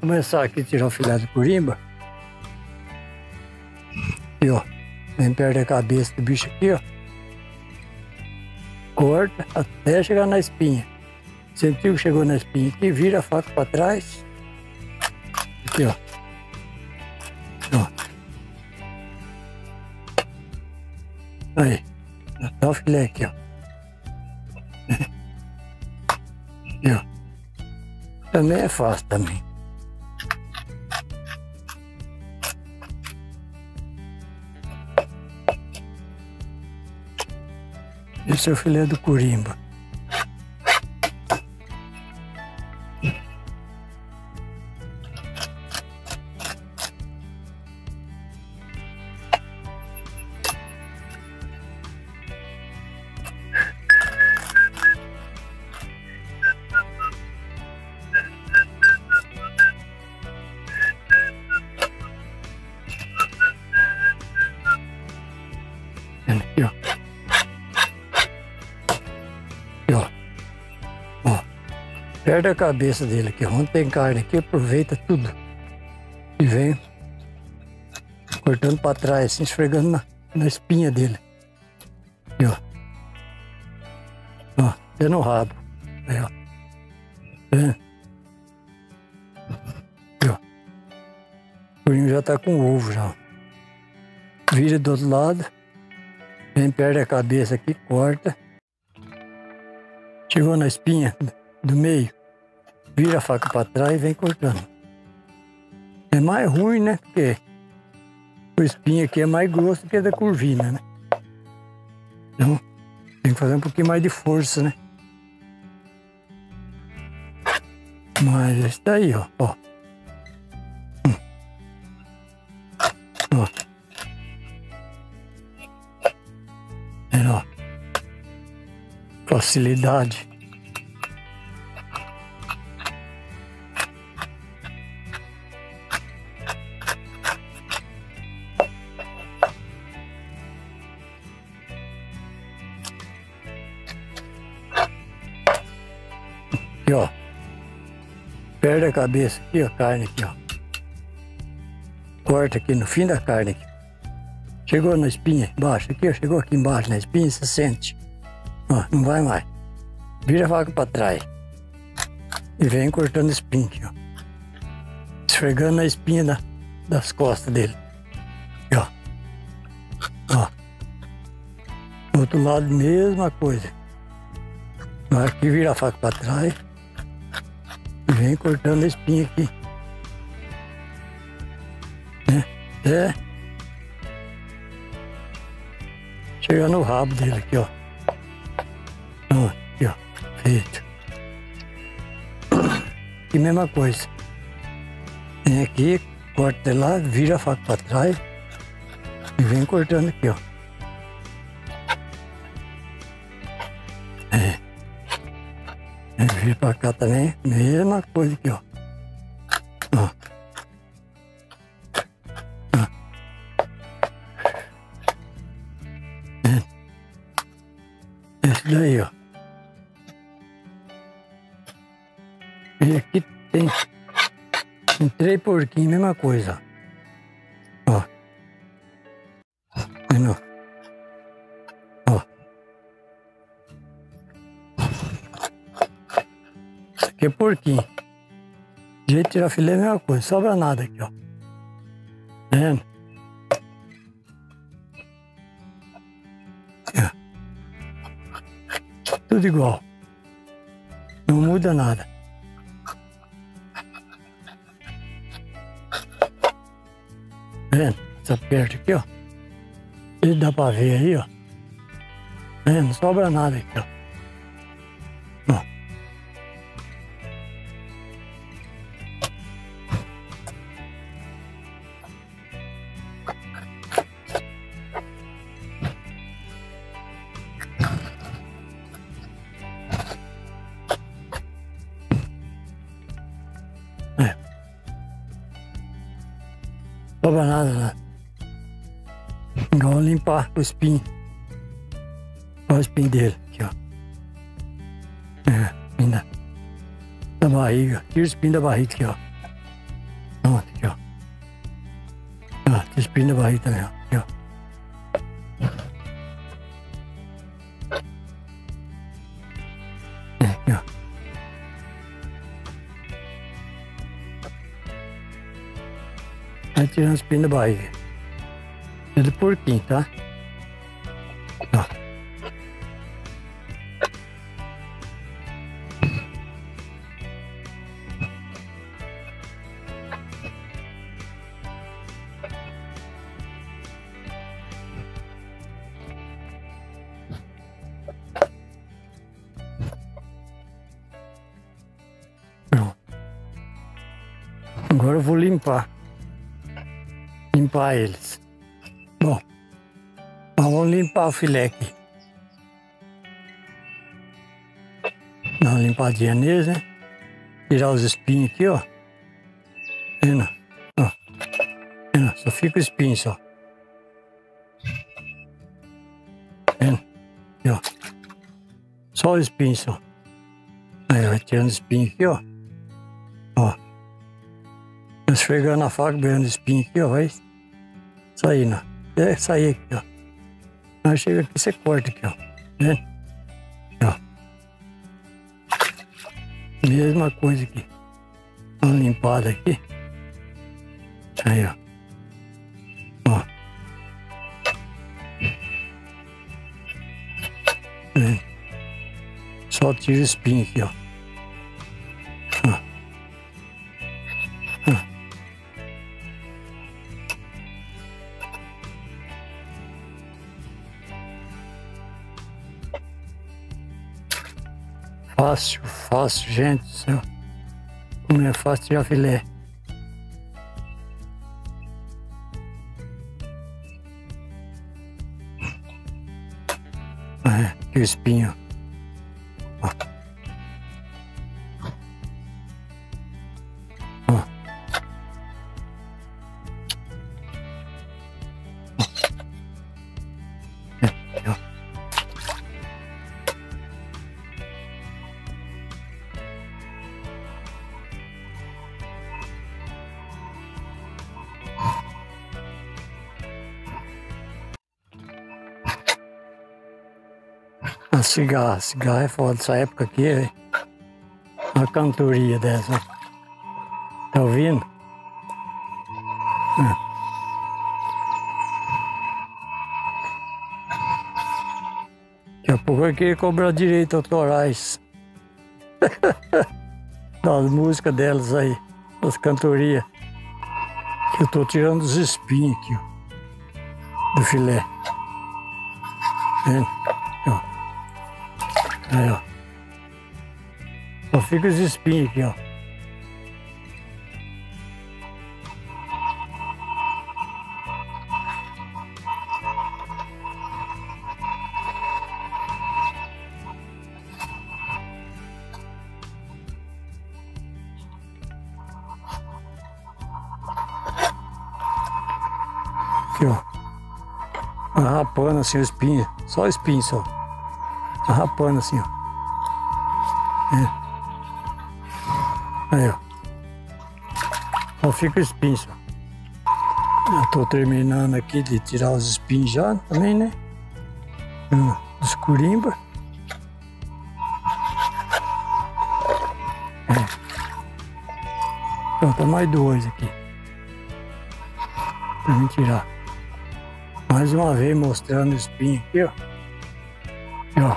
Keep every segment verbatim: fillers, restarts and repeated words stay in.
começar aqui a tirar o filé do corimba. Aqui, ó. Vem perto da cabeça do bicho aqui, ó. Corta até chegar na espinha. Sentiu que chegou na espinha aqui, vira a faca para trás. Aqui, ó. Ó. Aí. Tá o filé aqui, ó. Aqui, ó. Também é fácil também. Esse é o filé do corimba. Aqui, ó. Aqui, ó. Ó. Perde a cabeça dele aqui. Onde tem carne aqui, aproveita tudo. E vem cortando para trás, assim, esfregando na, na espinha dele. Aqui, ó. Ó, até no rabo. Aí, ó. É. Aqui, ó. O corinho já tá com ovo já. Vira do outro lado. Vem perto da cabeça aqui, corta. Chegou na espinha do meio, vira a faca para trás e vem cortando. É mais ruim, né? Porque o espinho aqui é mais grosso que a da curvina, né? Então, tem que fazer um pouquinho mais de força, né? Mas esse daí, ó. Ó. Hum. Ó. Ó. Facilidade. Aqui, ó. Perde a cabeça aqui, ó, carne aqui, ó. Corta aqui no fim da carne aqui. Chegou na espinha embaixo aqui, ó, chegou aqui embaixo na espinha, você sente. Ó, não vai mais. Vira a faca para trás. E vem cortando espinha aqui, ó. Esfregando na espinha da, das costas dele. Aqui, ó. Ó. Do outro lado, mesma coisa. Aqui vira a faca para trás. E vem cortando a espinha aqui. Né? Até chegar no rabo dele aqui, ó. Ó, aqui, ó. Feito. E mesma coisa. Vem aqui, corta de lá, vira a faca para trás. E vem cortando aqui, ó. É. E vira para cá também, mesma coisa aqui, ó. Ó. Esse daí, ó. E aqui tem, tem três porquinhos, mesma coisa. Ó. Vendo? Ó. Isso aqui é porquinho. De jeito de tirar filé é a mesma coisa, sobra nada aqui, ó. Tá vendo? Tudo igual. Não muda nada. Tá vendo? Essa perto aqui, ó. Ele dá pra ver aí, ó. Tá vendo? Não sobra nada aqui, ó. Ó. É. Sobra nada, nada. Igual limpar o espinho. Olha o espinho dele aqui, ó. É, espinho da, da barriga. Tira o espinho da barriga aqui, ó. tem espinho na barriga também, ó. Aqui, ó. Aqui, ó. Vai tirando espinho da barriga. É do porquinho, tá? Ó. Pronto. Agora eu vou limpar. Limpar eles. Bom, vamos limpar o filé aqui. Dá uma limpadinha neles, né? Tirar os espinhos aqui, ó. Vendo? Ó. Vendo? Só fica o espinho só. Vendo? Aqui, ó. Só o espinho só. Aí vai tirando o espinho aqui, ó. Ó. Esfregando a faca, beirando o espinho aqui, ó. Vai saindo, ó. É sair aqui, ó. Aí chega aqui, você corta aqui, ó. Vendo? Ó. Mesma coisa aqui. Dá uma limpada aqui. Aí, ó. Ó. Vendo? Só tira o espinho aqui, ó. Ó. Ó. Fácil, fácil, gente do céu. Como é fácil tirar filé. É, aqui o espinho. Ó. Ó. É, aqui, ó. A cigarra, cigarra é foda, essa época aqui é uma cantoria dessa. Tá ouvindo? É. Daqui a pouco eu queria cobrar direito autorais das músicas delas aí, das cantorias. Que eu tô tirando os espinhos aqui, ó, do filé. Vendo? Ó. Aí, ó. Só fica os espinhos aqui, ó. Aqui, ó. Arrapando assim o espinho. Só o espinho, só. Arrapando assim, ó. É. Aí, ó. Só fica o espinho, só. Eu tô terminando aqui de tirar os espinhos já também, né? Os curimba. É. Então, tá mais dois aqui. Pra mim tirar. Mais uma vez mostrando o espinho aqui, ó. Aqui, ó.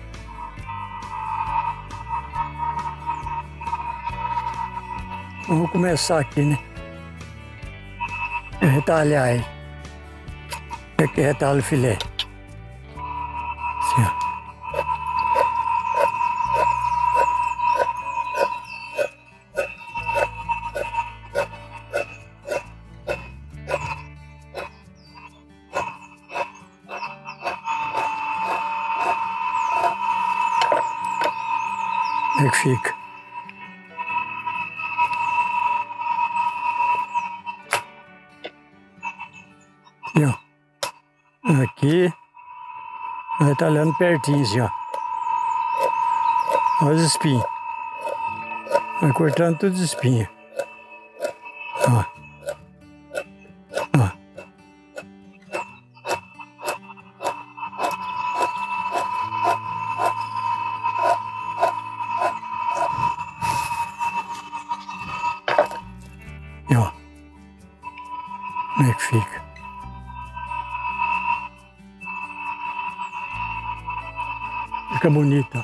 Vamos começar aqui, né? Retalhar ele. Aqui retalha o filé. Assim, ó. Como é que fica? Aqui, ó. Aqui. Vai talhando pertinho, assim, ó. Olha os espinhos. Vai cortando todos os espinhos. Ó. Ó. fica. Fica bonita.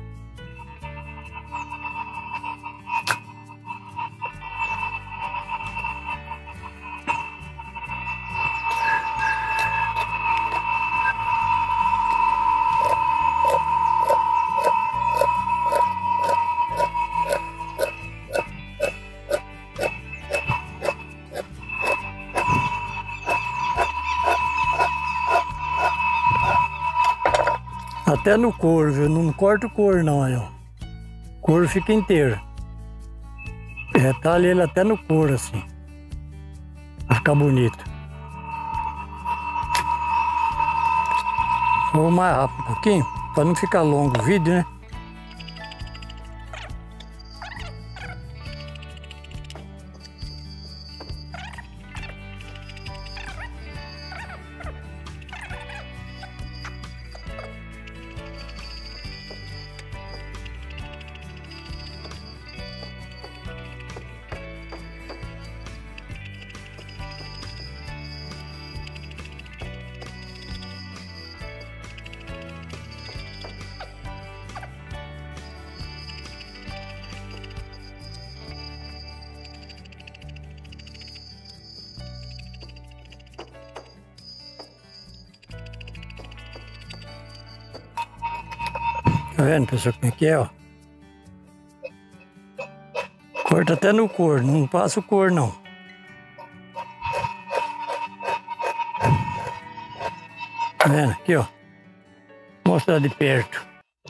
Até no couro, viu? Não corto o couro não, aí, ó. O couro fica inteiro. Retalha ele até no couro, assim. Vai ficar bonito. Vou mais rápido um pouquinho, para não ficar longo o vídeo, né? Tá vendo, pessoal, como é que é, ó? Corta até no couro, não passa o couro, não. Tá vendo? Aqui, ó. Vou mostrar de perto.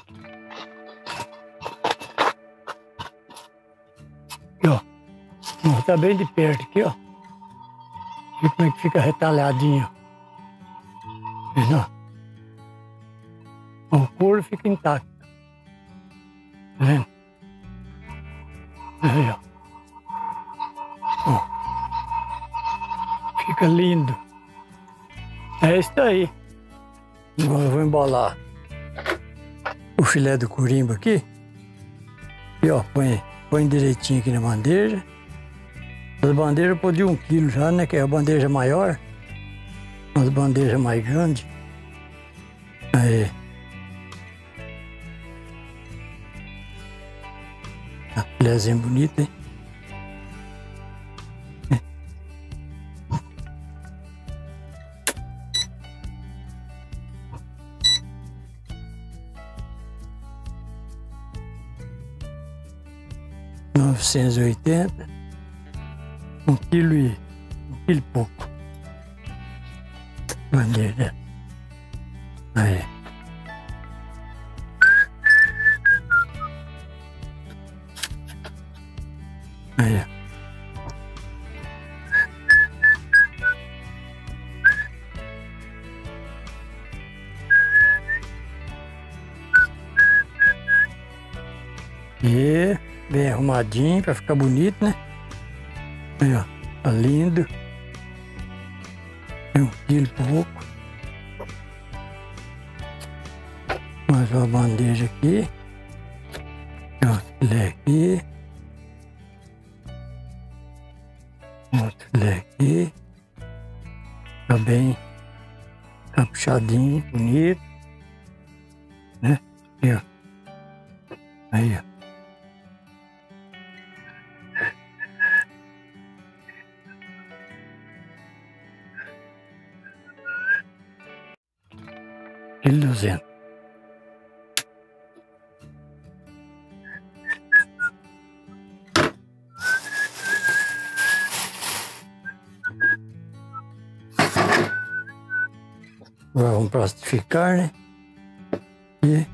Aqui, ó. Vou mostrar bem de perto aqui, ó. E como é que fica retalhadinho. Vendo? O couro fica intacto. Tá vendo? Aí, ó. Ó. Fica lindo. É isso aí. Agora eu vou embolar o filé do corimbo aqui. E ó, põe, põe direitinho aqui na bandeja. As bandejas pode de um quilo já, né? Que é a bandeja maior. As bandejas mais grandes. Aí. A filézinha bonita, hein? novecentos e oitenta, um quilo e um quilo e pouco. Bandeira. Aí. Aí. E bem arrumadinho para ficar bonito, né? Aí, ó, tá lindo. Tem um quilo e pouco. Mais uma bandeja aqui. Outro filé aqui. Outro filé aqui. Tá bem caprichadinho, bonito. Né? Aí, ó. Aí, ó. Quilo e duzentos. Agora vamos plastificar, né? E